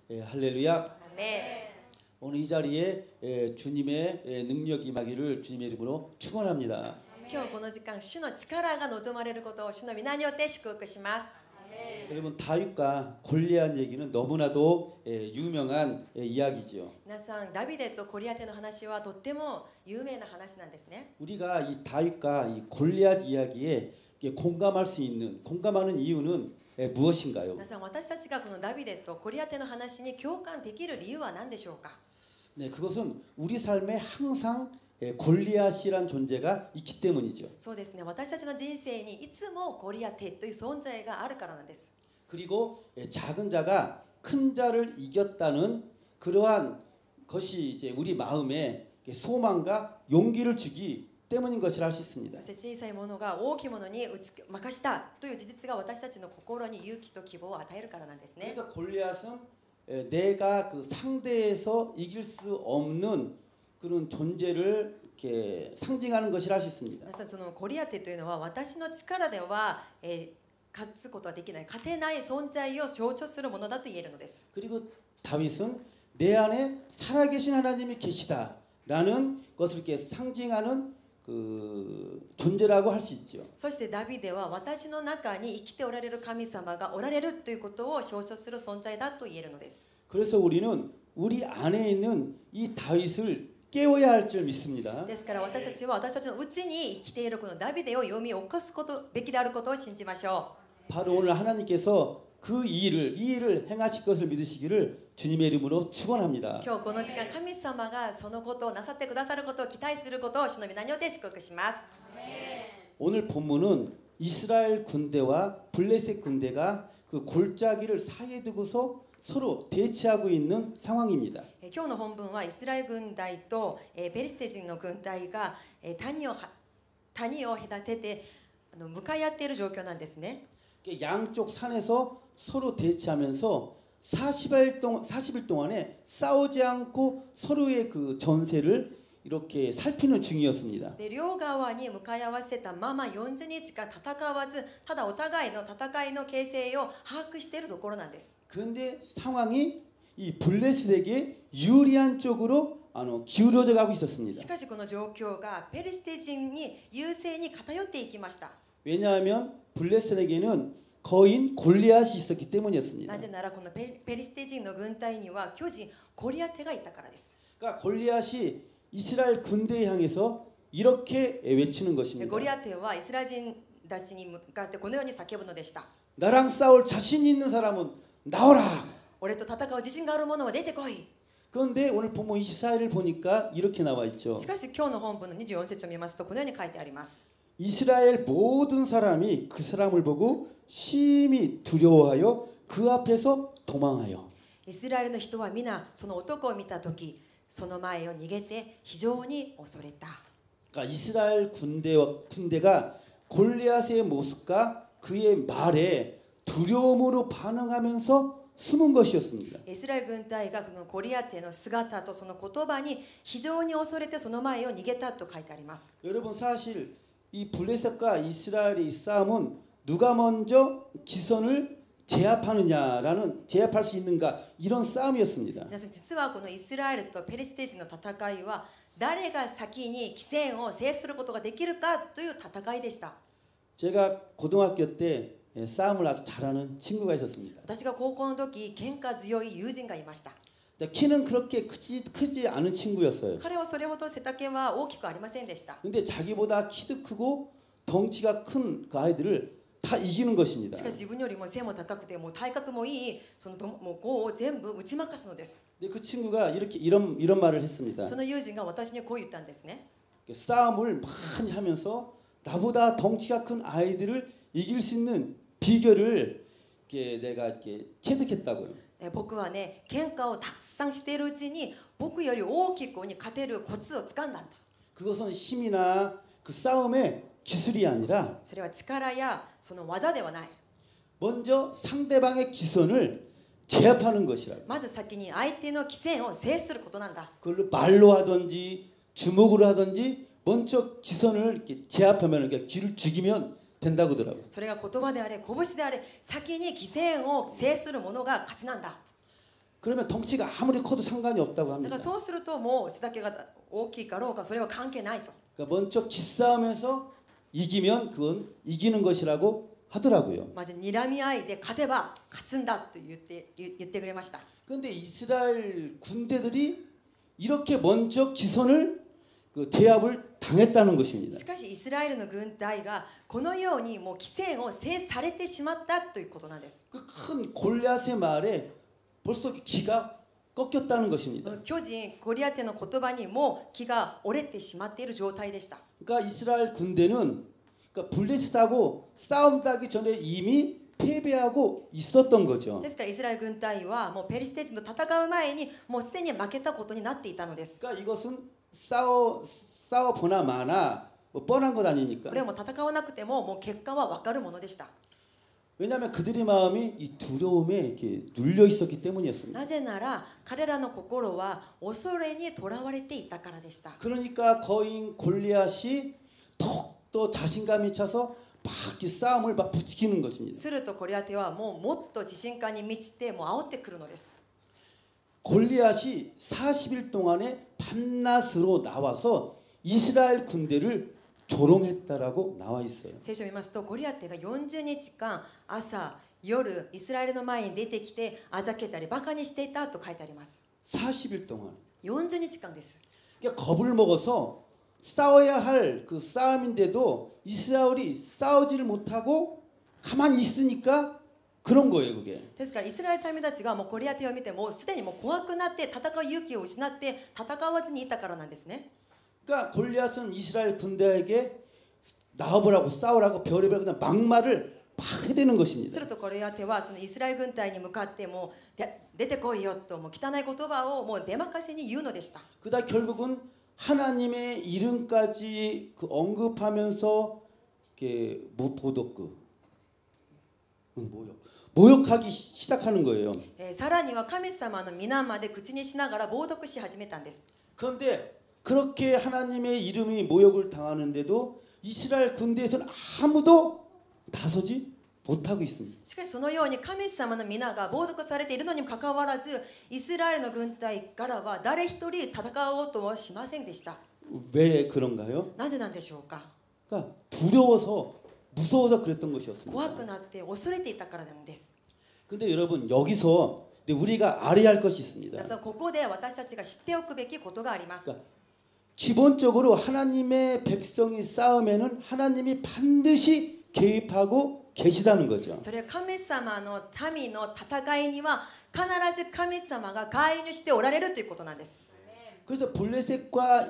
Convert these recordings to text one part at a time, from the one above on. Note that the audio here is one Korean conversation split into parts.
할렐루야. 아멘. 오늘 이 자리에 주님의 능력이 임하기를 주님의 이름으로 축원합니다. 今日この時間、主の力が望まれることを主の皆によって祝福します。 여러분 다윗과 골리앗 얘기는 너무나도 유명한 이야기죠. 皆さん、ダビデとゴリアテの話はとっても有名な話なんですね。 우리가 이 다윗과 이 골리앗 이야기에 공감하는 이유는 무엇인가요? 皆さん、私たちがこのダビデとゴリアテの話に共感できる理由は何でしょうか？ 네, 그것은 우리 삶에 항상 골리앗이란 존재가 있기 때문이죠. そうですね。私たちの人生にいつもゴリアテという存在があるからなんです。 그리고 작은 자가 큰 자를 이겼다는 그러한 것이 이제 우리 마음에 소망과 용기를 주기 때문인 것이라 할 수 있습니다. そして小さいものが大きいものに任したという事実が私たちの心に勇気と希望を与えるからなんですね。 그래서 골리앗은 내가 그 상대에서 이길 수 없는 그런 존재를 이렇게 상징하는 것이라 할 수 있습니다. 皆さん、そのゴリアテというのは私の力では、勝つことはできない、勝てない存在を象徴するものだと言えるのです。 그리고 다윗은 내 안에 살아계신 하나님이 계시다라는 것을 이렇게 상징하는 그 존재라고 할 수 있죠. そしてダビデは私の中に生きておられる神様がおられるということを象徴する存在だと言えるのです。 그래서 우리는 우리 안에 있는 이 다윗을 깨워야 할 줄 믿습니다. ですから私たちは私たちのうちに生きているこのダビデを読み起こすべきであることを信じましょう。 바로 오늘 하나님께서 이 일을 행하실 것을 믿으시기를 주님의 이름으로 축원합니다. 今日この時間、神様がそのことをなさってくださることを期待することを主の皆によって祝福します。 오늘 본문은 이스라엘 군대와 블레셋 군대가 그 골짜기를 사이에 두고서 서로 대치하고 있는 상황입니다. 今日の本文はイスラエル軍隊とペリシテ人の軍隊が谷を隔てて向かい合っている状況なんですね。 양쪽 산에서 서로 대치하면서 40일 동안에 싸우지 않고 서로의 그 전세를 이렇게 살피는 중이었습니다. で両側に向かい合わせたまま40日間戦わず、ただお互いの戦いの形勢を把握しているところなんです。 그런데 상황이 이 블레셋에게 유리한 쪽으로 기울어져 가고 있었습니다. しかしこの状況がペリシテ人に優勢に偏っていきました。 왜냐하면 블레셋에게는 거인 골리앗이 있었기 때문이었습니다. なぜならこのペリシテ人の軍隊には巨人ゴリアテがいたからです。 그러니까 골리앗이 이스라엘 군대에 향해서 이렇게 외치는 것입니다. ゴリアテはイスラエル人たちに向かってこのように叫ぶのでした。 나랑 싸울 자신 있는 사람은 나오라. 俺と戦う自信がある者は出てこい。 그런데 오늘 본문 24일을 보니까 이렇게 나와 있죠. しかし今日の本文の24節を見ますとこのように書いてあります。 이스라엘 모든 사람이 그 사람을 보고 심히 두려워하여 그 앞에서 도망하여. イスラエルの人は皆その男を見たとき、その前を逃げて非常に恐れた。 그러니까 이스라엘 군대가 골리앗의 모습과 그의 말에 두려움으로 반응하면서 숨은 것이었습니다. イスラエル軍隊がこのゴリアテの姿とその言葉に非常に恐れてその前を逃げたと書いてあります。 여러분 사실 이 블레셋과 이스라엘의 싸움은 누가 먼저 기선을 제압할 수 있는가 이런 싸움이었습니다. 皆さん、実はこのイスラエルとペリシテ人の戦いは誰が先に騎戦を制することができるかという戦いでした。 제가 고등학교 때 싸움을 아주 잘하는 친구가 있었습니다. 私が高校の時、喧嘩強い友人がいました。 키는 그렇게 크지 않은 친구였어요. 彼はそれほど背丈は大きくありませんでした。 근데 자기보다 키도 크고 덩치가 큰 그 아이들을 다 이기는 것입니다. しかし自分よりも背も高くてもう体格もいいそのもう子を全部打ち負かすのです。 근데 그 친구가 이런 말을 했습니다. その友人が私にこう言ったんですね。 싸움을 많이 하면서 나보다 덩치가 큰 아이들을 이길 수 있는 비결을 내가 이렇게 체득했다고요. 僕はね、喧嘩をたくさんしているうちに僕より大きい子に勝てるコツをつかんだんだ。 그것은 힘이나 그 싸움의 기술이 아니라 それは力やその技ではない。 먼저 상대방의 기선을 제압하는 것이라고. まず先に相手の騎戦を制することなんだ。 그걸 말로 하든지 주먹으로 하든지 먼저 기선을 이렇게 제압하면 그러니까 기를 죽이면 된다고 하더라고요. それが言葉であれ拳であれ先に騎戦を制する者が勝ちなんだ。 그러면 덩치가 아무리 커도 상관이 없다고 だ 합니다. からそうするともう背丈が大きいかろうかそれは関係ないと。 그러니까 먼저 기싸움에서 이기면 그건 이기는 것이라고 하더라고요. まず睨み合いで勝てば勝つんだと言ってくれました。 그런데 이스라엘 군대들이 이렇게 먼저 기선을 그 제압을 당했다는 것입니다. しかしイスラエルの軍隊がこのようにもう騎戦を制されてしまったということなんです。 그 큰 골리앗의 말에 벌써 기가 꺾였다는 것입니다. 巨人ゴリアテの言葉にも気が折れてしまっている状態でした。 그러니까 이스라엘 군대는 그러니까 블레셋하고 싸움 따기 전에 이미 패배하고 있었던 거죠. ですからイスラエル軍隊はもうペリシテ人と戦う前にもうすでに負けたことになっていたのです。 그러니까 이것은 싸워 보나 마나 뭐 뻔한 것 아닙니까? これはもう戦わなくてももう結果は分かるものでした。 왜냐하면 그들의 마음이 이 두려움에 이렇게 눌려 있었기 때문이었습니다. なぜなら彼らの心は恐れにとらわれていたからでした。 그러니까 거인 골리앗이 더욱더 자신감이 차서 막 이 싸움을 막 부추기는 것입니다. するとゴリアテはもっと自信感に満ちてもう煽ってくるのです。 골리앗이 40일 동안에 밤낮으로 나와서 이스라엘 군대를 조롱했다라고 나와 있어요. 聖書を見ますとゴリアテが40日間朝夜イスラエルの前に出てきてあざけたりバカにしていたと書いてあります。 40일 동안. 40日間です。 그러니까 겁을 먹어서 싸워야 할 그 싸움인데도 이스라엘이 싸우지를 못하고 가만히 있으니까 그런 거예요, 그게. ですからイスラエル民たちがもうゴリアテを見てもうすでにもう怖くなって戦う勇気を失って戦わずにいたからなんですね。 그러니까 골리앗은 이스라엘 군대에게 나와보라고 싸우라고 별의별 그냥 막말을 막 해대는 す 것입니다. るとゴリアテはそのイスラエル軍隊に向かってもう出てこいよともう汚い言葉をもう出まかせに言うのでした。 그다 결국은 하나님의 이름까지 그 언급하면서 이렇게 모욕하기 시작하는 거예요. さらには神様の皆まで口にしながら冒涜し始めたんです。 그런데 그렇게 하나님의 이름이 모욕을 당하는데도 이스라엘 군대에서는 아무도 나서지 못하고 있습니다. しかしそのように神様の皆が冒涜されているのにもかかわらずイスラエルの軍隊からは誰一人戦おうとはしませんでした。 왜 그런가요? なぜなんでしょうか。 그러니까 무서워서 그랬던 怖 것이었습니다. くなって恐れていたからなんです。 근데 여러분 여기서 우리가 알아야 할 것이 있습니다. 皆さんここで私たちが知っておくべきことがあります。 기본적으로 하나님의 백성이 싸움에는 하나님이 반드시 개입하고 계시다는 거죠. それは神様の民の戦いには必ず神様が介入しておられるということなんです。 그래서 블레셋과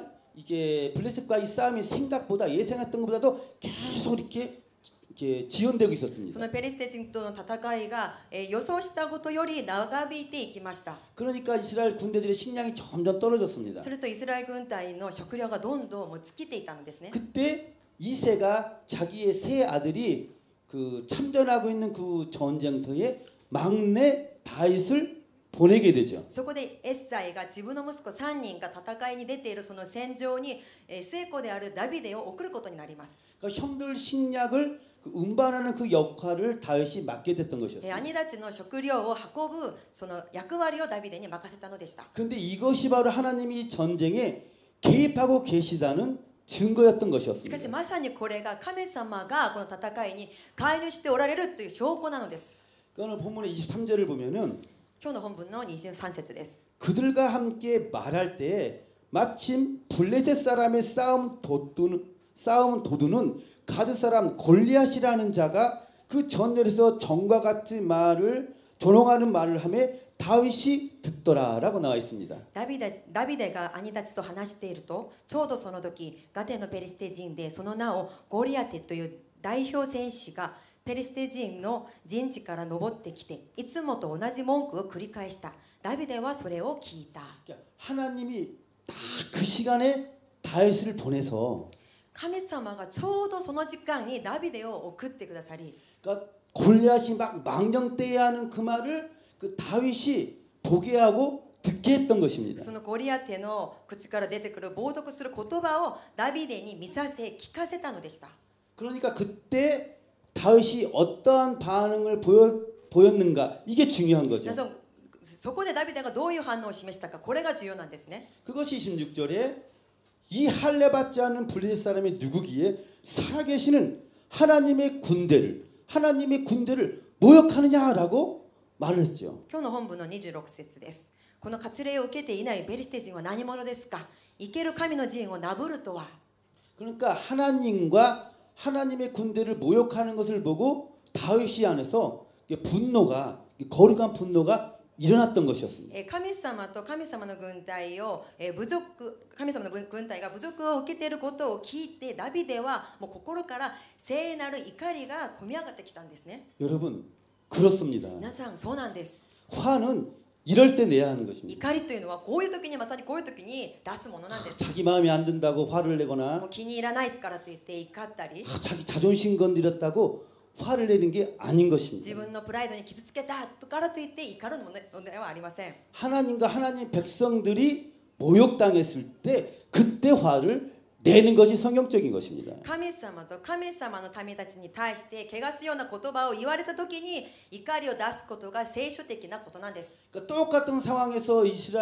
이 싸움이 생각보다 예상했던 것보다도 계속 이렇게 지연되고 そ 있었습니다. のペリシテ人との戦いが予想したことより長引いていきました。 그러니까 이스라엘 군대들의 식량이 점점 떨어졌습니다. するとイスラエル軍隊の食料がどんどんもう尽きていたのですね。 그때 이새가 자기의 세 아들이 그 참전하고 있는 그 전쟁터에 막내 다윗을 보내게 되죠. そこでエッサイが自分の息子3人が戦いに出ているその戦場に末っ子であるダビデを送ることになります。 그러니까 형들 식량을 운반하는 그 역할을 다윗이 맡게 됐던 것이었습니다. 兄たちの食料を運ぶその役割をダビデに任せたのでした。 그런데 이것이 바로 하나님이 이 전쟁에 개입하고 계시다는 증거였던 しかし 것이었습니다. まさにこれが神様がこの戦いに介入しておられるという証拠なのです。 오늘 본문의 23절을 보면은 今日の本文の23節です。 그들과 함께 말할 때 마침 블레셋 사람의 싸움 도두는 가드 사람 골리앗이라는 자가 그 전열에서 전과 같은 말을 조롱하는 말을 하며 다윗이 듣더라라고 나와 있습니다. ダビデが兄たちと話しているとちょうどその時ガテのペリシテ人でその名をゴリアテという代表戦士がペリシテ人の陣地から登ってきていつもと同じ文句を繰り返した。ダビデはそれを聞いた。 하나님이 딱 그 시간에 다윗을 보내서 神様がちょうどその時間にダビデを送ってくださり 그러니까 골리앗이 막 망령떼야 하는 그 말을 그 다윗이 보게 하고 듣게 했던 것입니다. そのゴリアテの口から出てくる冒涜する言葉をダビデに見させ聞かせたのでした。 그러니까 그때 다윗이 어떠한 반응을 보였는가 이게 중요한 거죠. 皆さんそこでダビデがどういう反応を示したか、これが重要なんですね。 그것이 26절에 이 할례 받지 않는 블레셋 사람이 누구기에 살아계시는 하나님의 군대를 모욕하느냐라고 말을 했죠. 今日の本文の26節です。この割礼を受けていないベリシテ人は何者ですか。生ける神の陣をなぶるとは。 그러니까 하나님과 하나님의 군대를 모욕하는 것을 보고 다윗이 안에서 분노가 거룩한 분노가 일어났던 것이었습니다. 神様と神様の軍隊を神様の軍隊が侮辱を受けていることを聞いてダビデはもう心から聖なる怒りが込み上がってきたんですね。 여러분 그렇습니다. 皆さんそうなんです。 화는 이럴 때 내야 하는 것입니다. 怒りというのはこういう時にまさにこういう時に出すものなんです。 자기 마음에 안 든다고 화를 내거나 もう気に入らないからといって怒ったり、 자기 자존심 건드렸다고 화를 내는 게 아닌 自 것입니다. 分のプライドに傷つけたからといって怒るものではありません。 하나님과 하나님 백성들이 모욕당했을 때 그때 화를 내는 것이 성경적인 것입니다. 神様と神様の民たちに対して汚すような言葉を言われた時に怒りを出すことが聖書的なことなんです。 그러니까 똑같은 상황에서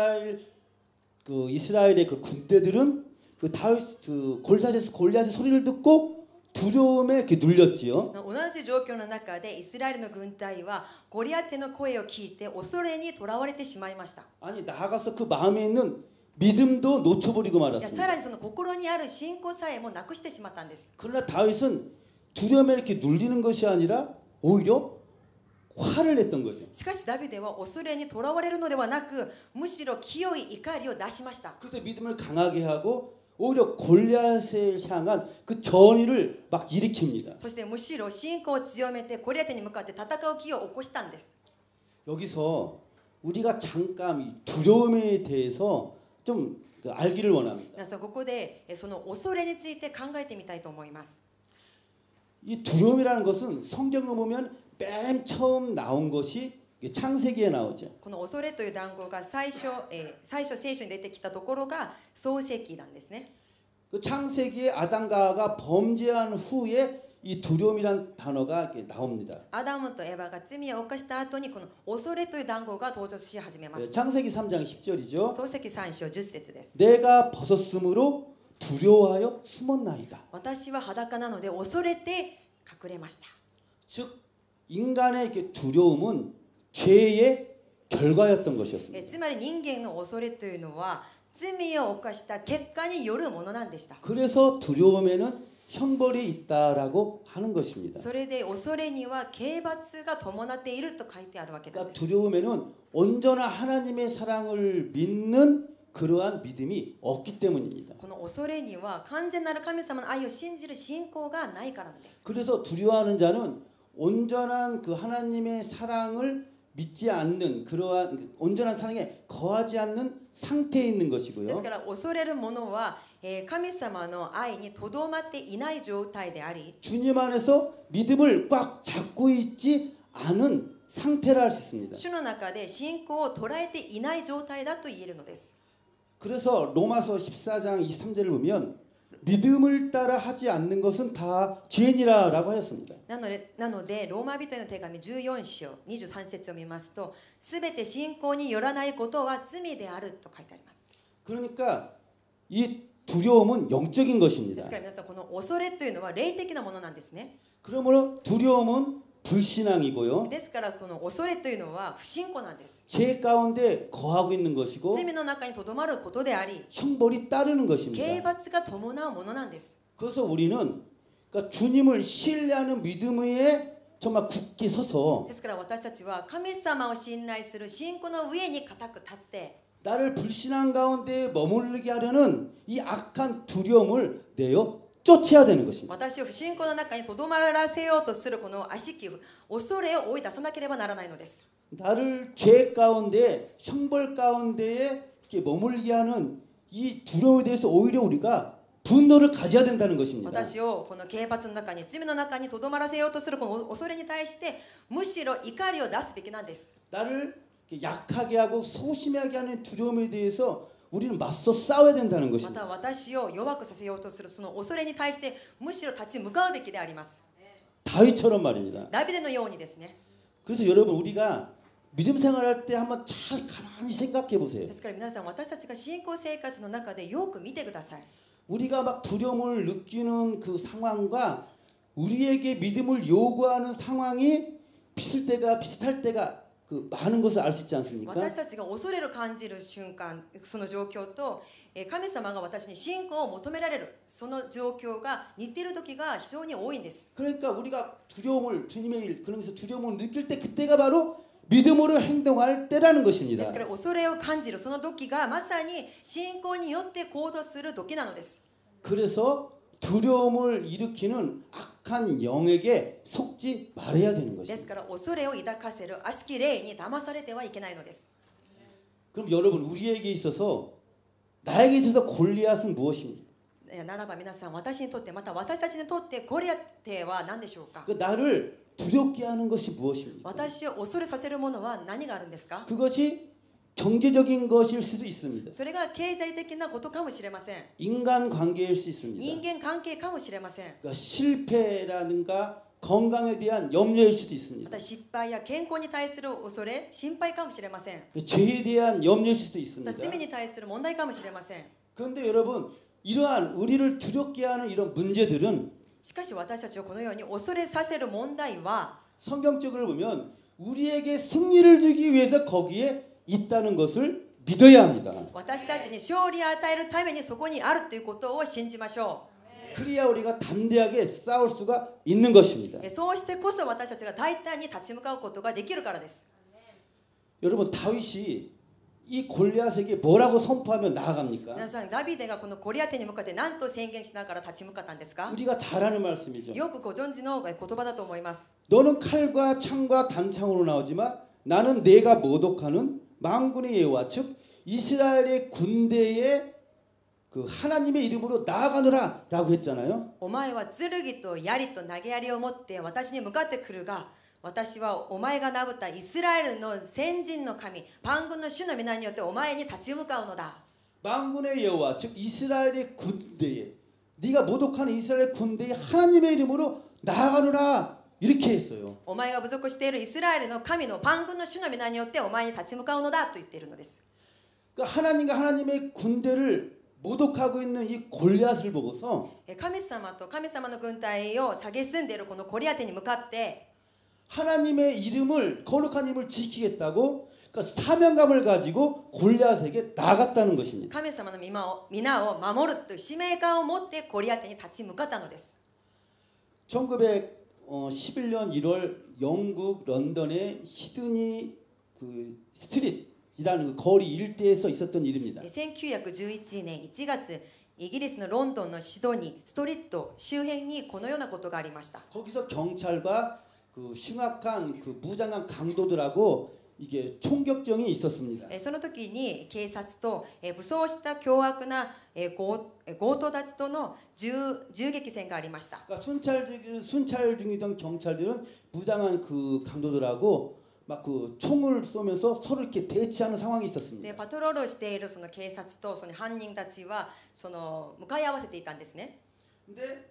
이스라엘의 그 군대들은 그 다윗 그 골리앗의 소리를 듣고 두려움에 이렇게 눌렸지요. 同じ状況の中でイスラエルの軍隊はゴリアテの声を聞いて恐れにとらわれてしまいました。 아니 나아가서 그 마음에 있는 믿음도 놓쳐버리고 さ 말았습니다. らにその心にある信仰さえもなくしてしまったんです。 그러나 다윗은 두려움에 이렇게 눌리는 것이 아니라 오히려 화를 냈던 거죠. しかしダビデは恐れにとらわれるのではなく、むしろ清い怒りを出しました。 그래서 믿음을 강하게 하고 오히려 골리앗을 향한 그 전의를 막 일으킵니다. そしてむしろ信仰を強めてゴリアテに向かって戦う気を起こしたんです。 여기서 우리가 잠깐 이 두려움에 대해서 좀 알기를 원합니다. 皆さんここでその恐れについて考えてみたいと思います。 이 두려움이라는 것은 성경을 보면 맨 처음 나온 것이 창세기에 나오죠. この恐れという単語が最初聖書に出てきたところが創世記なんですね。 그 창세기에 아담과 하와가 범죄한 후에 이 두려움이란 단어가 이렇게 나옵니다. アダムとエヴァが罪を犯した後にこの恐れという単語が登場し始めます。 창세기 3장 10절이죠. 創世記3章10節です。 내가 벗었으므로 두려워하여 숨었나이다. 私は裸なので恐れて隠れました。 즉 인간의 이렇게 두려움은 죄의 결과였던 것이었습니다. つまり人間の恐れというのは罪を犯した結果によるものなんでした。 그래서 두려움에는 형벌이 있다라고 하는 것입니다. それで恐れには刑罰が伴っていると書いてあるわけなんで 그러니까 す。 두려움에는 온전한 하나님의 사랑을 믿는 그러한 믿음이 없기 때문입니다. この恐れには完全なる神様の愛を信じる信仰がないからなんです。 그래서 두려워하는 자는 온전한 그 하나님의 사랑을 믿지 않는 그러한 온전한 사랑에 거하지 않는 상태에 있는 です 것이고요. から恐れる者は神様の愛にとどまっていない状態であり、 주님 안에서 믿음을 꽉 잡고 있지 않은 상태라 할 수 있습니다. 主の中で信仰を捉えていない状態だと言えるのです。 그래서 로마서 14장 23절을 보면 믿음을 따라 하지 않는 것은 다 죄니라라고 하였습니다. なのでローマ人への手紙14章23節を見ますと、すべて信仰によらないことは罪であると書いてあります。 그러니까 이 두려움은 영적인 で 것입니다. すから皆さんこの恐れというのは霊的なものなんですね。 그러므로 두려움은 불신앙이고요. ですからこの恐れというのは不信仰なんです。 죄 가운데 거하고 있는 것이고 罪の中にとどまることであり、 형벌이 따르는 刑 것입니다. 罰が伴うものなんです。 그래서 우리는 그러니까 주님을 신뢰하는 믿음에 정말 굳게 서서 ですから私たちは神様を信頼する信仰の上に固く立って、 나를 불신앙 가운데 머무르게 하려는 이 악한 두려움을 내어 쫓아야 되는 것입니다. 私を不信仰の中にとどまらせようとするこの悪しき恐れを追い出さなければならないのです。 나를 죄 가운데 형벌 가운데에 이렇게 머물게 하는 이 두려움에 대해서 오히려 우리가 분노를 가져야 된다는 것입니다. 私をこの刑罰の中に罪の中にとどまらせようとするこの恐れに対してむしろ怒りを出すべきなんです。 나를 약하게 하고 소심하게 하는 두려움에 대해서 우리는 맞서 싸워야 된다는 ま 것입니다. た私を弱くさせようとするその恐れに対してむしろ立ち向かうべきであります。 다윗처럼 말입니다. ダビデのようにですね。 그래서 여러분 우리가 믿음 생활할 때 한번 잘 가만히 생각해 보세요. ですから皆さん、私たちが信仰生活の中でよく見てください。 우리가 막 두려움을 느끼는 그 상황과 우리에게 믿음을 요구하는 상황이 비슷할 때가 그 많은 것을 알 수 있지 않습니까? 私たちが恐れる感じる瞬間、その状況と神様が私に信仰を求められるその状況が似ている時が非常に多いんです。 그러니까 우리가 두려움을 주님의 일 그러면서 두려움을 느낄 때 그때가 바로 믿음으로 행동할 때라는 で 것입니다. すから恐れを感じるその時がまさに信仰によって行動する時なのです。 그래서 두려움을 일으키는 악한 영에게 속지 말아야 되는 です 것입니다. から恐れを抱かせる悪しき霊に騙されてはいけないのです。 그럼 여러분 우리에게 있어서 나에게 있어서 골리앗은 무엇입니까? ならば皆さん、私にとってまた私たちにとってゴリアテは何でしょうか。 그 나를 두렵게 하는 것이 무엇입니까? 私を恐れさせるものは何があるんですか。 그것이 경제적인 것일 수도 있습니다. それが経済的なことかもしれません。 인간 관계일 수 있습니다. 人間関係かもしれません。 그러니까 실패라든가 건강에 대한 염려일 수도 ま 있습니다. た失敗や健康に対する恐れ、心配かもしれません。 죄에 대한 염려일 수도 ま 있습니다. た罪に対する問題かもしれません。 그런데 여러분 이러한 우리를 두렵게 하는 이런 문제들은 しかし私たちをこのように恐れさせる問題は 성경적으로 보면 우리에게 승리를 주기 위해서 거기에 있다는 것을 믿어야 합니다. 私たちに勝利を与えるためにそこにあるということを信じましょ 그래야 우리가 담대하게 싸울 수가 있는 것입니다. う。そうしてこそ私たちが大胆に立ち向かうことができるからです。 여러분 다윗이 이 골리앗에게 뭐라고 선포하며 나아갑니까? 皆さん、ダビデがこのゴリアテに向かって何と宣言しながら立ち向かったんですか。 우리가 잘 아는 말씀이죠. よくご存知の言葉だと思います。 너는 칼과 창과 단창으로 나오지만 나는 내가 모독하는 만군의 여호와 즉 이스라엘의 군대에 그 하나님의 이름으로 나아가노라라고 했잖아요. お前は剣と槍と投げ槍を持って私に向かってくるが、私はお前が名ぶったイスラエルの先人の神、万軍の主の皆によってお前に立ち向かうのだ。 만군의 여호와 즉 이스라엘의 군대에 네가 모독하는 이스라엘 군대에 하나님의 이름으로 나아가노라 이렇게 했어요. お前が部属しているイスラエルの神の万軍の主の皆によってお前に立ち向かうのだと言っているのです。 그러니까 하나님과 하나님의 군대를 모독하고 있는 이 골리앗을 보고서 神様と神様の軍隊を蔑んでいるこのゴリアテに向かって 하나님의 이름을 거룩한 이름을 지키겠다고 그러니까 사명감을 가지고 골리앗에게 나갔다는 것입니다. 神様の皆を守るという使命感を持ってゴリアテに立ち向かったのです。 1911년 1월 영국 런던의 시드니 그 스트릿이라는 그 거리 일대에서 있었던 일입니다. 1911年1月、イギリスのロンドンのシドニーストリート周辺にこのようなことがありました。 거기서 경찰과 그 흉악한 그 무장한 강도들하고 이게 총격전이 있었습니다. その時に警察と武装した凶悪な強盗たちとの銃撃戦がありました。 그러니까 순찰 중이던 경찰들은 무장한 그 강도들하고 막 그 총을 쏘면서 서로 이렇게 대치하는 상황이 で 있었습니다. パトロールをしているその警察とその犯人たちはその向かい合わせていたんですね。 근데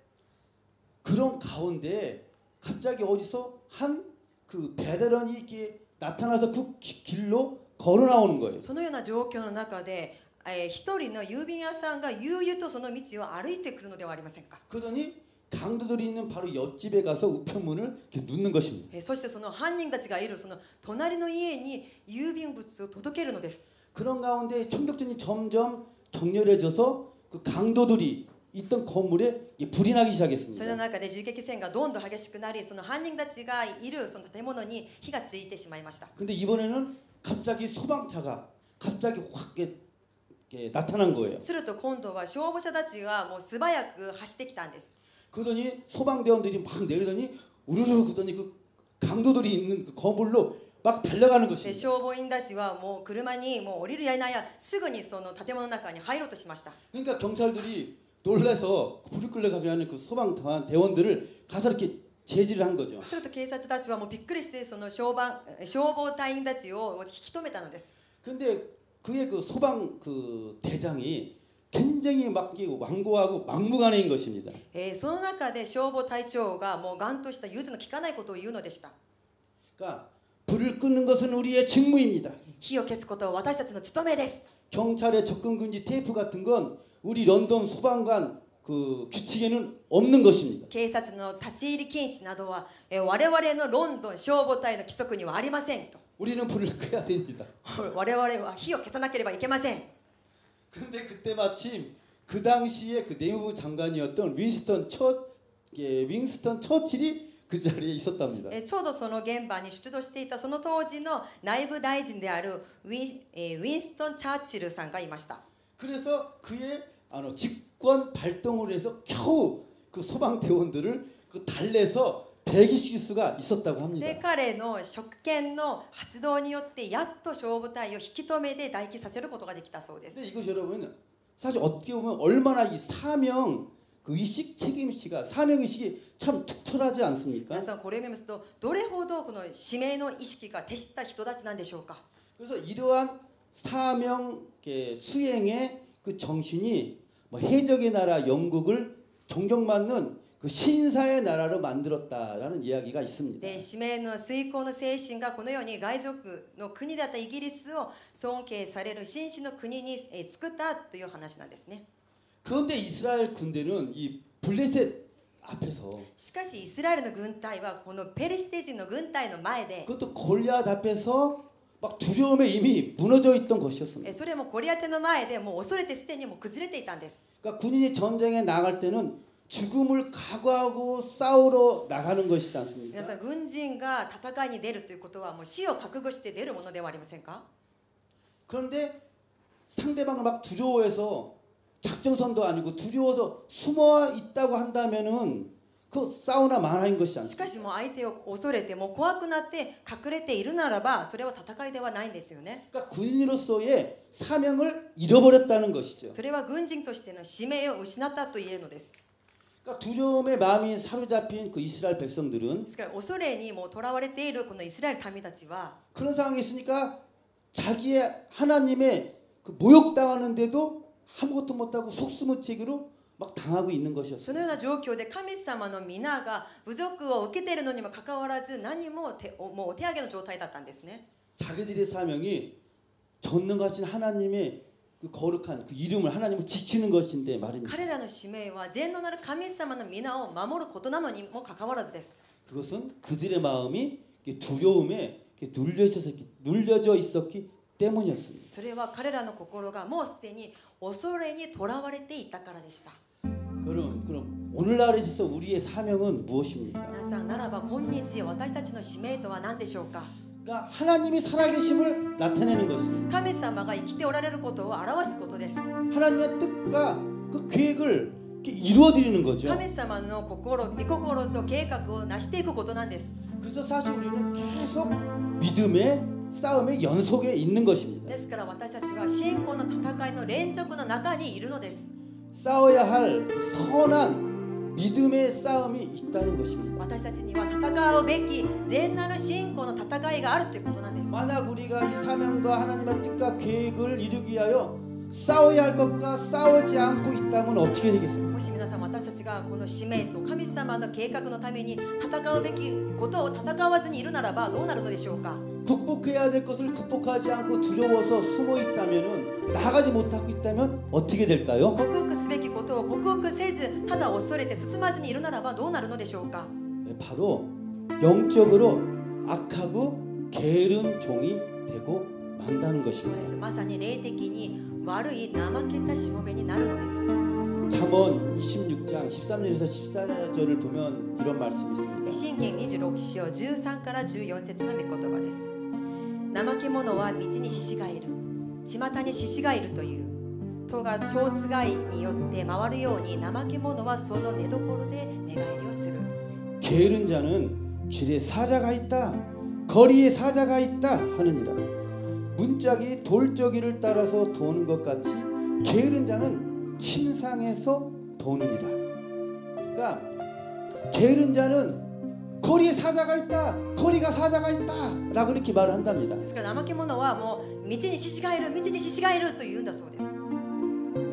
그런 가운데 갑자기 어디서 한 그 베테랑이 이렇게 나타나서 그 길로 걸어 나오는 거예요. そのような状況の中で一人の郵便屋さんが悠々とその道を歩いてくるのではありませんか。 그러더니 강도들이 있는 바로 옆집에 가서 우편문을 이렇게 눕는 것입니다. そしてその犯人たちがいるその隣の家に郵便物を届けるのです。 그런 가운데 총격전이 점점 격렬해져서 그 강도들이 있던 건물에 불이 나기 その 시작했습니다. 中で銃撃戦がどんどん激しくなり、その犯人たちがいるその建物に火がついてしまいました。 근데 이번에는 갑자기 소방차가 갑자기 확 이렇게 나타난 거예요. すると今度は消防車たちがもう素早く走ってきたんです。 그러더니 소방대원들이 막 내리더니 우르르 그러더니 그 강도들이 있는 그 건물로 막 달려가는 で 것입니다. 消防員たちはもう車にもう降りるやいなやすぐにその建物の中に入ろうとしました。 그러니까 경찰들이 놀라서 불이 끌려가게 하는 그 소방대원들을 가서 이렇게 제지를 한 거죠. すると警察たちはもうびっくりしてその消防隊員たちを引き止めたのです。 근데 그의 그 소방 그 대장이 굉장히 막 완고하고 막무가내인 것입니다. その中で消防隊長がもうガンとした融通の利かないことを言うのでした。 그러니까 불을 끄는 것은 우리의 직무입니다. 火を消すことは私たちの務めです。 경찰의 접근 금지 테이프 같은 건 우리 런던 소방관 그 규칙에는 없는 것입니다. 警察の立ち入り禁止などは我々のロンドン消防隊の規則にはありませんと。 우리는 불을 끄야 됩니다. 我々は火を消さなければいけません。 근데 그때 마침 그 당시에 그 내무부 장관이었던 윈스턴 처칠이 그 자리에 있었답니다. ちょうどその現場に出土していたその当時の内部大臣であるウィンストン・チャーチルさんがいました。 그래서 그의 직권 발동을 해서 겨우 그 소방대원들을 그 달래서 대기시킬 수가 있었다고 합니다. で彼の職権の発動によってやっと消防隊を引き止めて待機させることができたそうです。 근데 이것이 여러분 사실 어떻게 보면 얼마나 이 사명 그 의식 책임의식이 사명 의식이 참 특별하지 않습니까? 皆さんこれを見ますとどれほどこの使命の意識が徹した人たちなんでしょうか。 그래서 이러한 사명 수행의 그 정신이 뭐 해적의 나라 영국을 존경받는 그 신사의 나라로 만들었다라는 이야기가 있습니다. で使命の遂行の精神がこのように外族の国だったイギリスを尊敬される紳士の国に作ったという話なんですね。 그런데 이스라엘 군대는 이 블레셋 앞에서 しかしイスラエルの軍隊はこのペリシテ人の軍隊の前で 그것도 골리앗 앞에서 막 두려움에 이미 무너져 있던 것이었습니다. それもゴリアテの前でもう恐れてすでにもう崩れていたんです。 그러니까 군인이 전쟁에 나갈 때는 죽음을 각오하고 싸우러 나가는 것이지 않습니까? 皆さん軍人が戦いに出るということはもう死を覚悟して出るものではありませんか。 그런데 상대방을 막 두려워해서 작정선도 아니고 두려워서 숨어 있다고 한다면은 그 사우나 만화인 것이 し 않습니까? かしもう相手を恐れてもう怖くなって隠れているならばそれは戦いではないんですよね。 그러니까 군인으로서의 사명을 잃어버렸다는 것이죠. それは軍人としての使命を失ったと言えるのです。 그러니까 두려움의 마음이 사로잡힌 그 이스라엘 백성들은 ですから恐れにもう囚われているこのイスラエル民たちは 그런 상황이 있으니까 자기의 하나님의 그 모욕당하는데도 아무것도 못하고 속수무책으로 막 당하고 있는 것이었어요. そのような状況で神様の皆が侮辱を受けているのにもかかわらず何ももうお手上げの状態だったんですね。 자기들의 사명이 전능하신 하나님의 그 거룩한 그 이름을 하나님을 지키는 것인데 말입니다. 彼らの使命は全能なる神様の皆を守ることなのにもかかわらずです。 그것은 그들의 마음이 두려움에 눌려져 있었기 때문이었습니다. それは彼らの心がもうすでに恐れにとらわれていたからでした。 여러분 그럼 오늘날에 있어서 우리의 사명은 무엇입니까? 皆さんならば今日私たちの使命とは何でしょうか。 그러니까 하나님이 살아계심을 나타내는 것입니다. 神様が生きておられることを表すことです。 하나님의 뜻과 그 계획을 이렇게 이루어드리는 거죠. 神様の御心と計画を成していくことなんです。 그래서 사실 우리는 계속 믿음의 싸움의 연속에 있는 것입니다. ですから私たちは信仰の戦いの連続の中にいるのです。 싸워야 할 선한 믿음의 싸움이 있다는 것입니다. 私たちには戦うべき善なる信仰の戦いがあるということなんです。 만약 우리가 이 사명과 하나님의 뜻과 계획을 이루기 위하여 싸워야 할 것과 싸우지 않고 있다면 어떻게 되겠습니까? もし皆さん私たちがこの使命と神様の計画のために戦うべきことを戦わずにいるならばどうなるのでしょうか。 극복해야 될 것을 극복하지 않고 두려워서 숨어 있다면은 나가지 못하고 있다면 어떻게 될까요? 克服すべきことを克服せずただ恐れて進まずにいるならばどうなるのでしょうか。 바로 영적으로 악하고 게으른 종이 되고 만다는 そうで 것입니다. す。まさに霊的に悪い怠けたしもべになるのです。 잠언 26장 13절에서 14절을 보면 이런 말씀이 있습니다. 箴言26章13から14節の御言葉です。怠け者は道に獅子がいる、巷に獅子がいるという。戸が蝶つがいによって回るように怠け者はその寝所で寝返りをする。 게으른 자는 길에 사자가 있다, 거리에 사자가 있다 하느니라. 문짝이 돌저기를 따라서 도는 것 같이 게으른 자는 침상에서 도느니라. 그러니까 게으른 자는 거리에 사자가 있다, 거리가 사자가 있다라고 이렇게 말을 한답니다. ですから怠け者はもう道に獅子がいる、道に獅子がいると言うんだそうです。 그러니까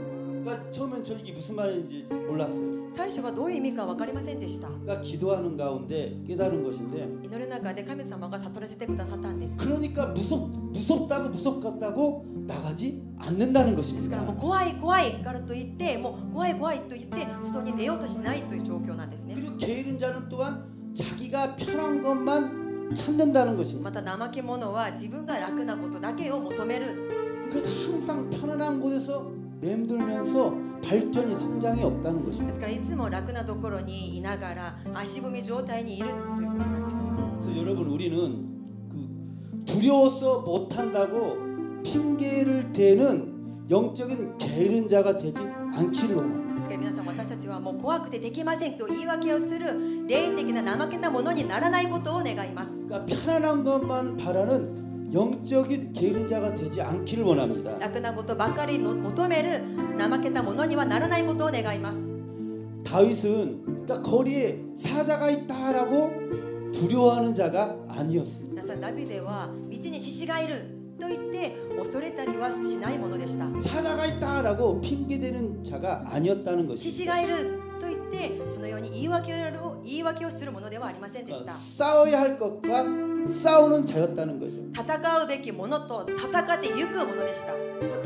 그러니까 처음엔 저 이게 무슨 말인지 몰랐어요. 最初はどういう意味か分かりませんでした。 그러니까 기도하는 가운데 깨달은 것인데 祈る中で神様が悟らせてくださったんです。 그러니까 무섭다고 무섭겠다고 나가지 않는다는 ですからもう 것입니다. 怖い怖いからといってもう怖い怖いと言って外に出ようとしないという状況なんですね。 그리고 게으른 자는 또한 자기가 편한 것만 찾는다는 것입니다. また怠け者は自分が楽なことだけを求める。 그래서 항상 편안한 곳에서 맴돌면서 발전이 성장이 없다는 で 것입니다. すからいつも楽なところにいながら足踏み状態にいるということなんです。 그래서 여러분 우리는 그 두려워서 못한다고 핑계를 대는 영적인 게으른 자가 되지 않기를 원합니다. ですから皆さん私たちはもう怖くてできませんと言い訳をする霊的な怠けなものにならないことを願います。 그러니까 편안한 것만 바라는 영적인 게으른 자가 되지 않기를 원합니다. 楽なことばかりの求める怠けたものにはならないことを願います。 다윗은 그러니까 거리에 사자가 있다라고 두려워하는 자가 아니었습니다. 皆さんダビデは道に獅子がいると言って恐れたりはしないものでした。 사자가 있다라고 핑계대는 자가 아니었다는 獅 것입니다. 子がいると言ってそのように言い訳をするものではありませんでした。 싸워야 할 것과 싸우는 자였다는 거죠. 戦うべきものと戦ってゆくものでした。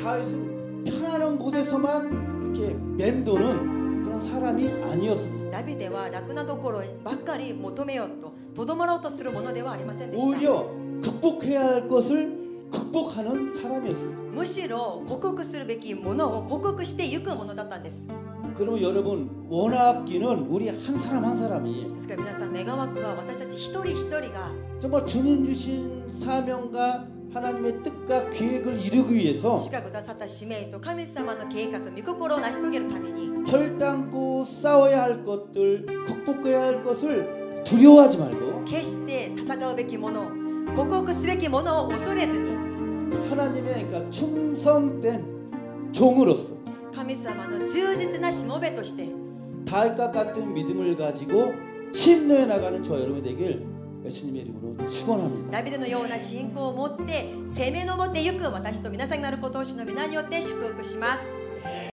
다윗은 편안한 곳에서만 그렇게 맴도는 그런 사람이 아니었습니다. ダビデは楽なところばっかり求めようととどまろうとするものではありませんでした。 오히려 극복해야 할 것을 극복하는 사람이었습니다. むしろ克服するべきものを克服してゆくものだったんです。 그러면 여러분 원하기는 우리 한 사람 한 사람이 ですから皆さん願わくは私たち一人一人が 정말 주님 주신 사명과 하나님의 뜻과 계획을 이루기 위해서 主がくださった使命と神様の計画御心を成し遂げるために 결단코 싸워야 할 것들 극복해야 할 것을 두려워하지 말고 決して戦うべきもの克服すべきものを恐れずに 하나님의 그러니까 충성된 종으로서 神様の忠実なしもべとして 다윗과 같은 믿음을 가지고 침노해 나가는 저와 여러분이 되길 예수님의 이름으로 축원합니다. ダビデのような信仰を持って攻め上ってゆく私と皆さんになることを主の皆によって祝福します。